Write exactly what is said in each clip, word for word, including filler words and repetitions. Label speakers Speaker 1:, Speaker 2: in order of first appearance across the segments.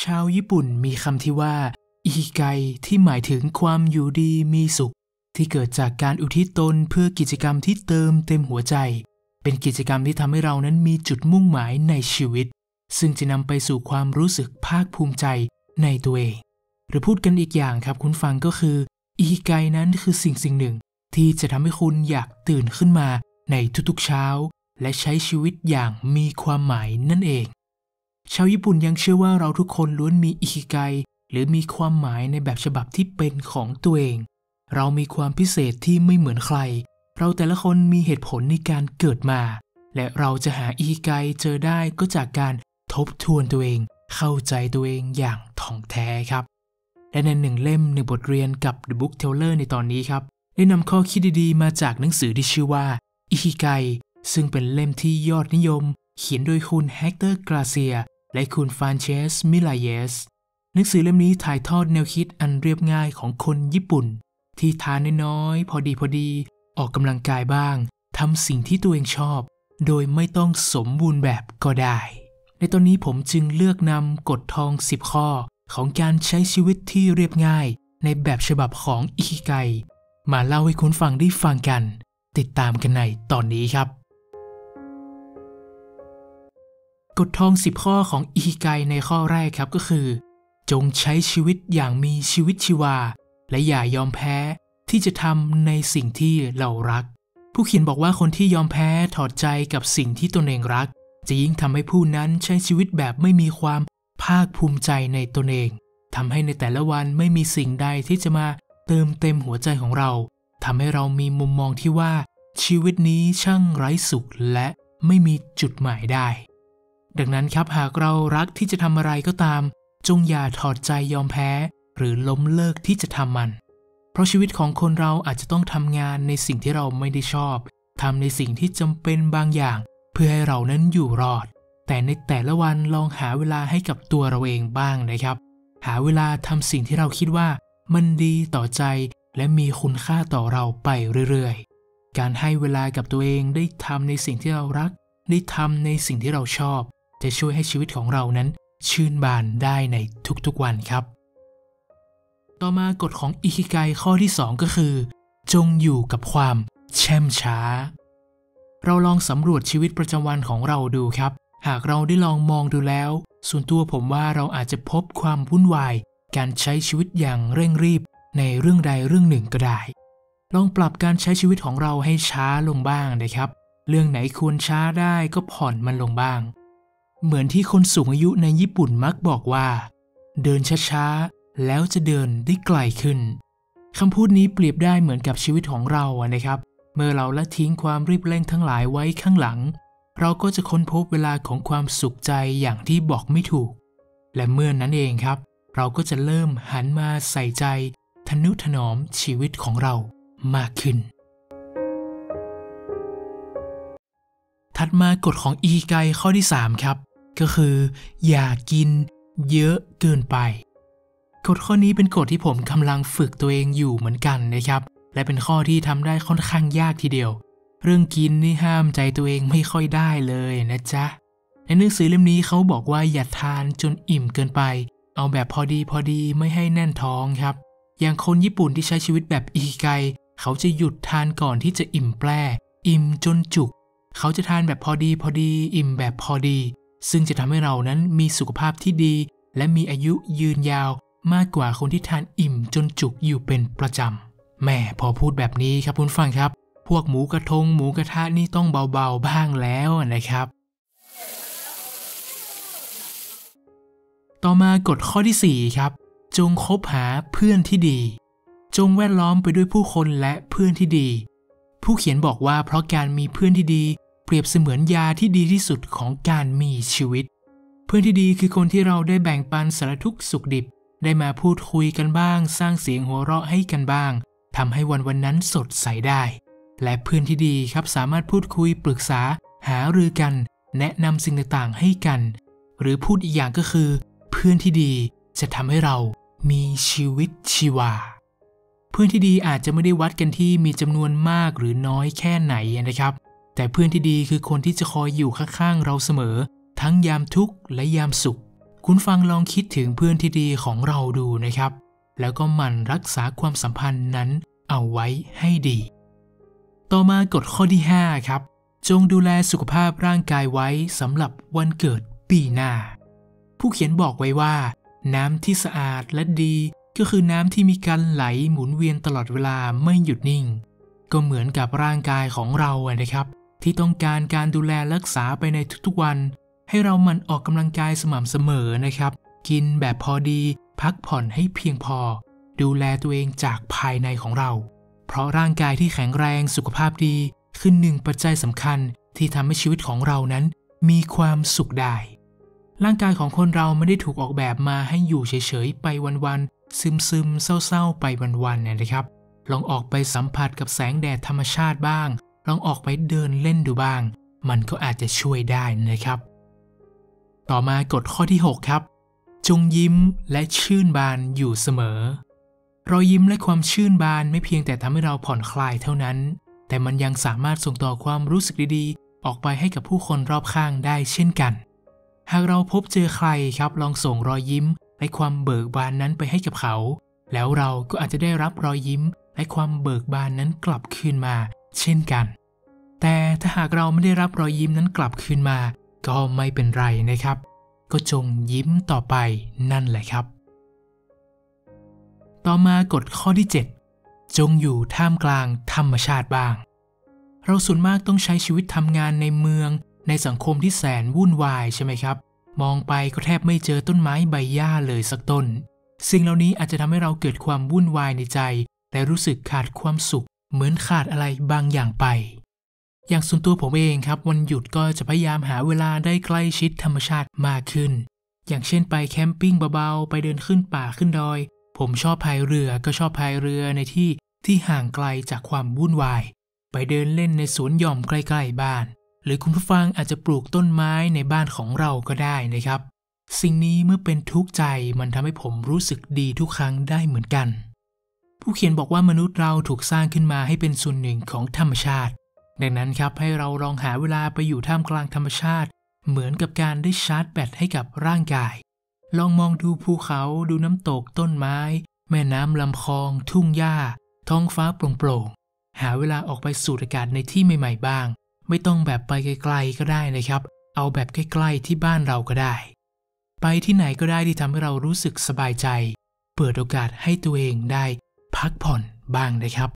Speaker 1: ชาวญี่ปุ่นมีคำที่ว่าอิคิไกที่หมายถึงความอยู่ดีมีสุขที่เกิดจากการอุทิศตนเพื่อกิจกรรมที่เติมเต็มหัวใจเป็นกิจกรรมที่ทำให้เรานั้นมีจุดมุ่งหมายในชีวิตซึ่งจะนำไปสู่ความรู้สึกภาคภูมิใจในตัวเองหรือพูดกันอีกอย่างครับคุณฟังก็คืออิคิไกนั้นคือสิ่งสิ่งหนึ่งที่จะทำให้คุณอยากตื่นขึ้นมาในทุกๆเช้าและใช้ชีวิตอย่างมีความหมายนั่นเองชาวญี่ปุ่นยังเชื่อว่าเราทุกคนล้วนมีอิคิไกหรือมีความหมายในแบบฉบับที่เป็นของตัวเองเรามีความพิเศษที่ไม่เหมือนใครเราแต่ละคนมีเหตุผลในการเกิดมาและเราจะหาอิคิไกเจอได้ก็จากการทบทวนตัวเองเข้าใจตัวเองอย่างถ่องแท้ครับและในหนึ่งเล่มในบทเรียนกับ The Book Teller ในตอนนี้ครับได้นำข้อคิดดีๆมาจากหนังสือที่ชื่อว่าอิคิไกซึ่งเป็นเล่มที่ยอดนิยมเขียนโดยคุณเฮกเตอร์กราเซียและคุณฟรานเชสมิลาเยสหนังสือเล่มนี้ถ่ายทอดแนวคิดอันเรียบง่ายของคนญี่ปุ่นที่ทานน้อยๆพอดีพอดีออกกำลังกายบ้างทำสิ่งที่ตัวเองชอบโดยไม่ต้องสมบูรณ์แบบก็ได้ในตอนนี้ผมจึงเลือกนำกฎทองสิบข้อของการใช้ชีวิตที่เรียบง่ายในแบบฉบับของอิคิไกมาเล่าให้คุณฟังได้ฟังกันติดตามกันในตอนนี้ครับกฎทองสิบข้อของอิคิไกในข้อแรกครับก็คือจงใช้ชีวิตอย่างมีชีวิตชีวาและอย่ายอมแพ้ที่จะทำในสิ่งที่เรารักผู้เขียนบอกว่าคนที่ยอมแพ้ถอดใจกับสิ่งที่ตนเองรักจะยิ่งทำให้ผู้นั้นใช้ชีวิตแบบไม่มีความภาคภูมิใจในตนเองทำให้ในแต่ละวันไม่มีสิ่งใดที่จะมาเติมเต็มหัวใจของเราทำให้เรามีมุมมองที่ว่าชีวิตนี้ช่างไร้สุขและไม่มีจุดหมายได้ดังนั้นครับหากเรารักที่จะทำอะไรก็ตามจงอย่าถอดใจยอมแพ้หรือล้มเลิกที่จะทำมันเพราะชีวิตของคนเราอาจจะต้องทำงานในสิ่งที่เราไม่ได้ชอบทำในสิ่งที่จำเป็นบางอย่างเพื่อให้เรานั้นอยู่รอดแต่ในแต่ละวันลองหาเวลาให้กับตัวเราเองบ้างนะครับหาเวลาทำสิ่งที่เราคิดว่ามันดีต่อใจและมีคุณค่าต่อเราไปเรื่อยๆการให้เวลากับตัวเองได้ทำในสิ่งที่เรารักได้ทำในสิ่งที่เราชอบจะช่วยให้ชีวิตของเรานั้นชื่นบานได้ในทุกๆวันครับต่อมากฎของอิคิไกข้อที่สองก็คือจงอยู่กับความแช่มช้าเราลองสำรวจชีวิตประจำวันของเราดูครับหากเราได้ลองมองดูแล้วส่วนตัวผมว่าเราอาจจะพบความวุ่นวายการใช้ชีวิตอย่างเร่งรีบในเรื่องใดเรื่องหนึ่งก็ได้ลองปรับการใช้ชีวิตของเราให้ช้าลงบ้างนะครับเรื่องไหนควรช้าได้ก็ผ่อนมันลงบ้างเหมือนที่คนสูงอายุในญี่ปุ่นมักบอกว่าเดินช้าๆแล้วจะเดินได้ไกลขึ้นคำพูดนี้เปรียบได้เหมือนกับชีวิตของเราอะนะครับเมื่อเราละทิ้งความรีบเร่งทั้งหลายไว้ข้างหลังเราก็จะค้นพบเวลาของความสุขใจอย่างที่บอกไม่ถูกและเมื่อน นั้นเองครับเราก็จะเริ่มหันมาใส่ใจทนุถนอมชีวิตของเรามากขึ้นถัดมากฎของอิคิไกข้อที่สามครับก็คืออย่ากินเยอะเกินไปกฎข้อนี้เป็นกฎที่ผมกำลังฝึกตัวเองอยู่เหมือนกันนะครับและเป็นข้อที่ทำได้ค่อนข้างยากทีเดียวเรื่องกินนี่ห้ามใจตัวเองไม่ค่อยได้เลยนะจ๊ะในหนังสือเล่มนี้เขาบอกว่าอย่าทานจนอิ่มเกินไปเอาแบบพอดีพอดีไม่ให้แน่นท้องครับอย่างคนญี่ปุ่นที่ใช้ชีวิตแบบอิคิไกเขาจะหยุดทานก่อนที่จะอิ่มแปร่อิ่มจนจุกเขาจะทานแบบพอดีพอดีอิ่มแบบพอดีซึ่งจะทำให้เรานั้นมีสุขภาพที่ดีและมีอายุยืนยาวมากกว่าคนที่ทานอิ่มจนจุกอยู่เป็นประจำแม่พอพูดแบบนี้ครับคุณฟังครับพวกหมูกระทงหมูกระทะนี่ต้องเบาๆบ้างแล้วนะครับต่อมากฎข้อที่สี่ครับจงคบหาเพื่อนที่ดีจงแวดล้อมไปด้วยผู้คนและเพื่อนที่ดีผู้เขียนบอกว่าเพราะการมีเพื่อนที่ดีเปรียบเสมือนยาที่ดีที่สุดของการมีชีวิตเพื่อนที่ดีคือคนที่เราได้แบ่งปันสารทุกข์สุขดิบได้มาพูดคุยกันบ้างสร้างเสียงหัวเราะให้กันบ้างทำให้วันวันนั้นสดใสได้และเพื่อนที่ดีครับสามารถพูดคุยปรึกษาหารือกันแนะนำสิ่งต่างๆให้กันหรือพูดอีกอย่างก็คือเพื่อนที่ดีจะทำให้เรามีชีวิตชีวาเพื่อนที่ดีอาจจะไม่ได้วัดกันที่มีจำนวนมากหรือน้อยแค่ไหนนะครับแต่เพื่อนที่ดีคือคนที่จะคอยอยู่ข้างๆเราเสมอทั้งยามทุกข์และยามสุขคุณฟังลองคิดถึงเพื่อนที่ดีของเราดูนะครับแล้วก็หมั่นรักษาความสัมพันธ์นั้นเอาไว้ให้ดีต่อมากฎข้อที่ห้าครับจงดูแลสุขภาพร่างกายไว้สำหรับวันเกิดปีหน้าผู้เขียนบอกไว้ว่าน้ำที่สะอาดและดีก็คือน้ำที่มีการไหลหมุนเวียนตลอดเวลาไม่หยุดนิ่งก็เหมือนกับร่างกายของเราอะนะครับที่ต้องการการดูแลรักษาไปในทุกๆวันให้เราหมั่นออกกำลังกายสม่ำเสมอนะครับกินแบบพอดีพักผ่อนให้เพียงพอดูแลตัวเองจากภายในของเราเพราะร่างกายที่แข็งแรงสุขภาพดีคือหนึ่งปัจจัยสำคัญที่ทำให้ชีวิตของเรานั้นมีความสุขได้ร่างกายของคนเราไม่ได้ถูกออกแบบมาให้อยู่เฉยๆไปวันๆซึมๆเศร้าๆไปวันๆนะครับลองออกไปสัมผัสกับแสงแดดธรรมชาติบ้างลองออกไปเดินเล่นดูบ้างมันก็อาจจะช่วยได้นะครับต่อมากฎข้อที่หกครับจงยิ้มและชื่นบานอยู่เสมอรอยยิ้มและความชื่นบานไม่เพียงแต่ทำให้เราผ่อนคลายเท่านั้นแต่มันยังสามารถส่งต่อความรู้สึกดีๆออกไปให้กับผู้คนรอบข้างได้เช่นกันหากเราพบเจอใครครับลองส่งรอยยิ้มและความเบิกบานนั้นไปให้กับเขาแล้วเราก็อาจจะได้รับรอยยิ้มและความเบิกบานนั้นกลับคืนมาเช่นกันแต่ถ้าหากเราไม่ได้รับรอยยิ้มนั้นกลับคืนมาก็ไม่เป็นไรนะครับก็จงยิ้มต่อไปนั่นแหละครับต่อมากฎข้อที่เจ็ดจงอยู่ท่ามกลางธรรมชาติบ้างเราส่วนมากต้องใช้ชีวิตทำงานในเมืองในสังคมที่แสนวุ่นวายใช่ไหมครับมองไปก็แทบไม่เจอต้นไม้ใบหญ้าเลยสักต้นสิ่งเหล่านี้อาจจะทำให้เราเกิดความวุ่นวายในใจและรู้สึกขาดความสุขเหมือนขาดอะไรบางอย่างไปอย่างส่วนตัวผมเองครับวันหยุดก็จะพยายามหาเวลาได้ใกล้ชิดธรรมชาติมากขึ้นอย่างเช่นไปแคมปิ้งเบาๆไปเดินขึ้นป่าขึ้นดอยผมชอบพายเรือก็ชอบพายเรือในที่ที่ห่างไกลจากความวุ่นวายไปเดินเล่นในสวนหย่อมใกล้ๆบ้านหรือคุณผู้ฟังอาจจะปลูกต้นไม้ในบ้านของเราก็ได้นะครับสิ่งนี้เมื่อเป็นทุกข์ใจมันทำให้ผมรู้สึกดีทุกครั้งได้เหมือนกันผู้เขียนบอกว่ามนุษย์เราถูกสร้างขึ้นมาให้เป็นส่วนหนึ่งของธรรมชาติดังนั้นครับให้เราลองหาเวลาไปอยู่ท่ามกลางธรรมชาติเหมือนกับการได้ชาร์จแบตให้กับร่างกายลองมองดูภูเขาดูน้ำตกต้นไม้แม่น้ำลำคลองทุ่งหญ้าท้องฟ้าโปร่งๆหาเวลาออกไปสูดอากาศในที่ใหม่ๆบ้างไม่ต้องแบบไปไกลๆก็ได้นะครับเอาแบบใกล้ๆที่บ้านเราก็ได้ไปที่ไหนก็ได้ที่ทำให้เรารู้สึกสบายใจเปิดโอกาสให้ตัวเองได้พักผ่อนบ้างนะครับ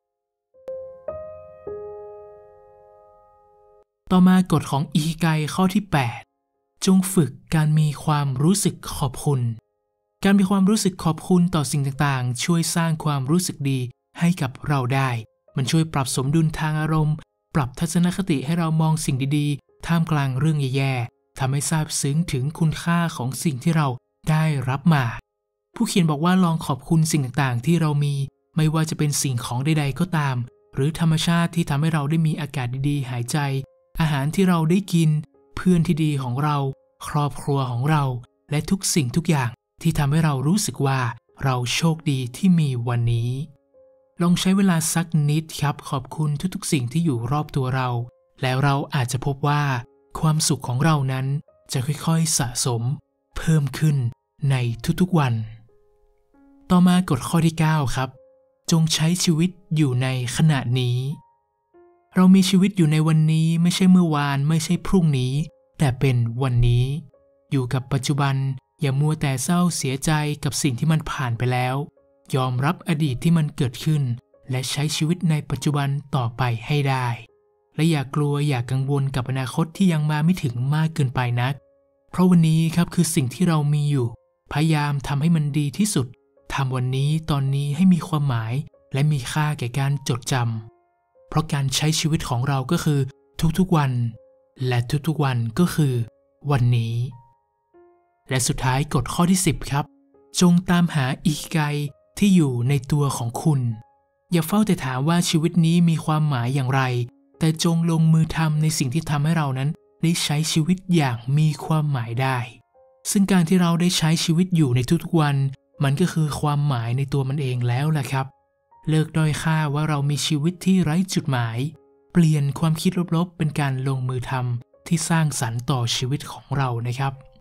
Speaker 1: ต่อมากฎของอิคิไกข้อที่แปดจงฝึกการมีความรู้สึกขอบคุณการมีความรู้สึกขอบคุณต่อสิ่งต่างๆช่วยสร้างความรู้สึกดีให้กับเราได้มันช่วยปรับสมดุลทางอารมณ์ปรับทัศนคติให้เรามองสิ่งดีๆท่ามกลางเรื่องแย่ๆทำให้ซาบซึ้งถึงคุณค่าของสิ่งที่เราได้รับมาผู้เขียนบอกว่าลองขอบคุณสิ่งต่างๆที่เรามีไม่ว่าจะเป็นสิ่งของใดๆก็ตามหรือธรรมชาติที่ทำให้เราได้มีอากาศดีๆหายใจอาหารที่เราได้กินเพื่อนที่ดีของเราครอบครัวของเราและทุกสิ่งทุกอย่างที่ทำให้เรารู้สึกว่าเราโชคดีที่มีวันนี้ลองใช้เวลาสักนิดครับขอบคุณทุกๆสิ่งที่อยู่รอบตัวเราแล้วเราอาจจะพบว่าความสุขของเรานั้นจะค่อยๆสะสมเพิ่มขึ้นในทุกๆวันต่อมากฎข้อที่เก้าครับจงใช้ชีวิตอยู่ในขณะนี้เรามีชีวิตอยู่ในวันนี้ไม่ใช่เมื่อวานไม่ใช่พรุ่งนี้แต่เป็นวันนี้อยู่กับปัจจุบันอย่ามัวแต่เศร้าเสียใจกับสิ่งที่มันผ่านไปแล้วยอมรับอดีตที่มันเกิดขึ้นและใช้ชีวิตในปัจจุบันต่อไปให้ได้และอย่ากลัวอย่ากังวลกับอนาคตที่ยังมาไม่ถึงมากเกินไปนักเพราะวันนี้ครับคือสิ่งที่เรามีอยู่พยายามทำให้มันดีที่สุดทำวันนี้ตอนนี้ให้มีความหมายและมีค่าแก่การจดจำเพราะการใช้ชีวิตของเราก็คือทุกๆวันและทุกๆวันก็คือวันนี้และสุดท้ายกฎข้อที่สิบครับจงตามหาอิคิไกที่อยู่ในตัวของคุณอย่าเฝ้าแต่ถามว่าชีวิตนี้มีความหมายอย่างไรแต่จงลงมือทำในสิ่งที่ทำให้เรานั้นได้ใช้ชีวิตอย่างมีความหมายได้ซึ่งการที่เราได้ใช้ชีวิตอยู่ในทุกๆวันมันก็คือความหมายในตัวมันเองแล้วล่ะครับเลิกด้อยค่าว่าเรามีชีวิตที่ไร้จุดหมายเปลี่ยนความคิดลบๆเป็นการลงมือทำที่สร้างสรรค์ต่อชีวิตของเรานะครับ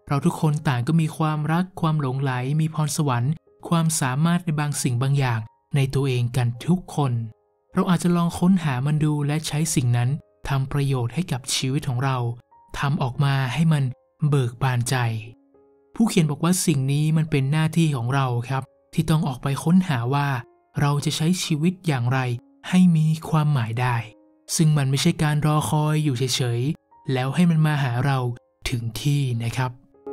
Speaker 1: เราทุกคนต่างก็มีความรักความหลงไหลมีพรสวรรค์ความสามารถในบางสิ่งบางอย่างในตัวเองกันทุกคนเราอาจจะลองค้นหามันดูและใช้สิ่งนั้นทำประโยชน์ให้กับชีวิตของเราทำออกมาให้มันเบิกบานใจผู้เขียนบอกว่าสิ่งนี้มันเป็นหน้าที่ของเราครับที่ต้องออกไปค้นหาว่าเราจะใช้ชีวิตอย่างไรให้มีความหมายได้ซึ่งมันไม่ใช่การรอคอยอยู่เฉยๆแล้วให้มันมาหาเราถึงที่นะครับ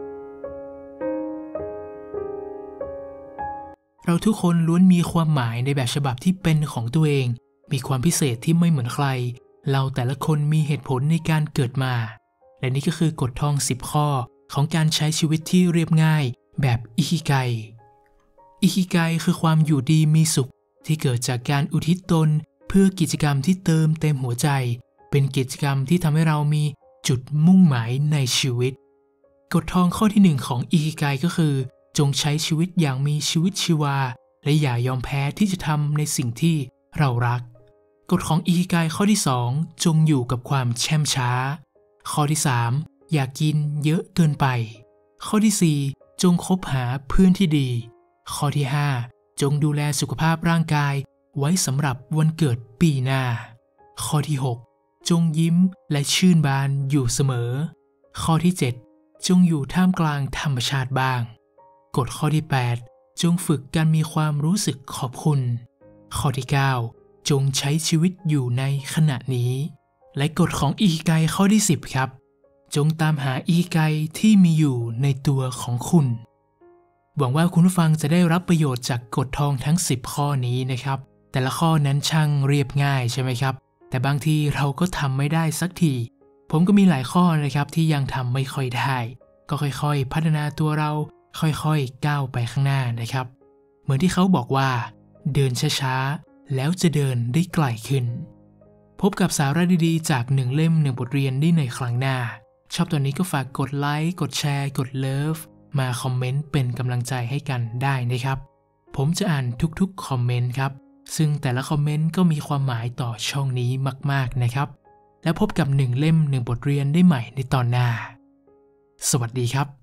Speaker 1: เราทุกคนล้วนมีความหมายในแบบฉบับที่เป็นของตัวเองมีความพิเศษที่ไม่เหมือนใครเราแต่ละคนมีเหตุผลในการเกิดมาและนี่ก็คือกฎทองสิบข้อของการใช้ชีวิตที่เรียบง่ายแบบอิคิไกอิคิไกคือความอยู่ดีมีสุขที่เกิดจากการอุทิศตนเพื่อกิจกรรมที่เติมเต็มหัวใจเป็นกิจกรรมที่ทำให้เรามีจุดมุ่งหมายในชีวิตกฎทองข้อที่หนึ่งของอิคิไกก็คือจงใช้ชีวิตอย่างมีชีวิตชีวาและอย่ายอมแพ้ที่จะทำในสิ่งที่เรารักกฎของอิคิไกข้อที่สองจงอยู่กับความแช่มช้าข้อที่สามอย่ากินเยอะเกินไปข้อที่สี่จงคบหาเพื่อนที่ดีข้อที่ห้าจงดูแลสุขภาพร่างกายไว้สำหรับวันเกิดปีหน้าข้อที่หกจงยิ้มและชื่นบานอยู่เสมอข้อที่เจ็ดจงอยู่ท่ามกลางธรรมชาติบ้างกฎข้อที่แปดจงฝึกการมีความรู้สึกขอบคุณข้อที่เก้าจงใช้ชีวิตอยู่ในขณะนี้และกฎของอิคิไกข้อที่สิบครับจงตามหาอิคิไกที่มีอยู่ในตัวของคุณหวังว่าคุณผู้ฟังจะได้รับประโยชน์จากกฎทองทั้งสิบข้อนี้นะครับแต่ละข้อนั้นช่างเรียบง่ายใช่ไหมครับแต่บางทีเราก็ทำไม่ได้สักทีผมก็มีหลายข้อนะครับที่ยังทำไม่ค่อยได้ก็ค่อยๆพัฒนาตัวเราค่อยๆก้าวไปข้างหน้านะครับเหมือนที่เขาบอกว่าเดินช้าๆแล้วจะเดินได้ไกลขึ้นพบกับสาระดีๆจากหนึ่งเล่มหนึ่งบทเรียนได้ในครั้งหน้าชอบตัวนี้ก็ฝากกดไลค์กดแชร์กดเลิฟมาคอมเมนต์เป็นกำลังใจให้กันได้นะครับผมจะอ่านทุกๆคอมเมนต์ครับซึ่งแต่ละคอมเมนต์ก็มีความหมายต่อช่องนี้มากๆนะครับแล้วพบกับหนึ่งเล่มหนึ่งบทเรียนได้ใหม่ในตอนหน้าสวัสดีครับ